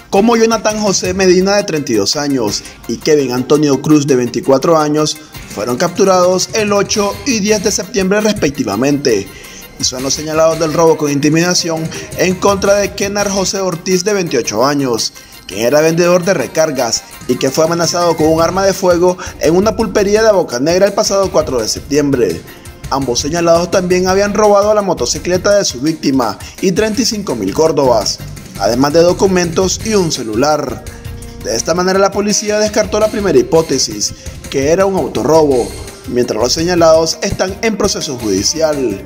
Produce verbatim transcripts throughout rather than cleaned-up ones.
como Jonathan José Medina, de treinta y dos años, y Kevin Antonio Cruz, de veinticuatro años, fueron capturados el ocho y diez de septiembre respectivamente, y son los señalados del robo con intimidación en contra de Kenar José Ortiz, de veintiocho años, quien era vendedor de recargas y que fue amenazado con un arma de fuego en una pulpería de Bocanegra el pasado cuatro de septiembre. Ambos señalados también habían robado la motocicleta de su víctima y treinta y cinco mil córdobas, además de documentos y un celular. De esta manera la policía descartó la primera hipótesis, que era un autorrobo, mientras los señalados están en proceso judicial.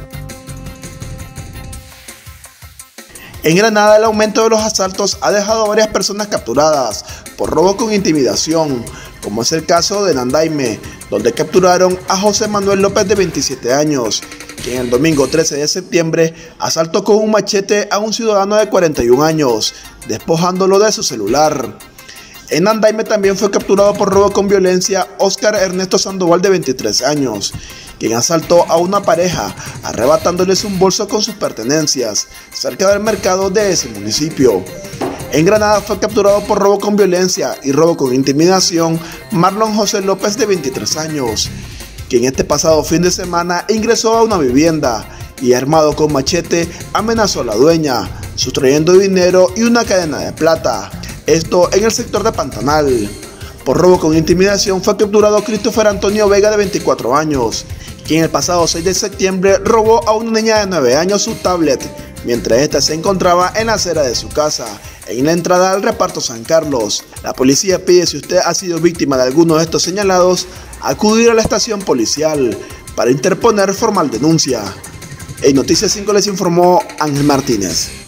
En Granada, el aumento de los asaltos ha dejado a varias personas capturadas por robo con intimidación, como es el caso de Nandaime, donde capturaron a José Manuel López, de veintisiete años, quien el domingo trece de septiembre asaltó con un machete a un ciudadano de cuarenta y un años, despojándolo de su celular. En Nandaime también fue capturado por robo con violencia Óscar Ernesto Sandoval, de veintitrés años, quien asaltó a una pareja, arrebatándoles un bolso con sus pertenencias, cerca del mercado de ese municipio. En Granada fue capturado por robo con violencia y robo con intimidación Marlon José López, de veintitrés años, quien este pasado fin de semana ingresó a una vivienda y, armado con machete, amenazó a la dueña, sustrayendo dinero y una cadena de plata. Esto en el sector de Pantanal. Por robo con intimidación fue capturado Christopher Antonio Vega, de veinticuatro años, quien el pasado seis de septiembre robó a una niña de nueve años su tablet, mientras ésta se encontraba en la acera de su casa, en la entrada al reparto San Carlos. La policía pide, si usted ha sido víctima de alguno de estos señalados, acudir a la estación policial para interponer formal denuncia. En Noticias cinco les informó Ángel Martínez.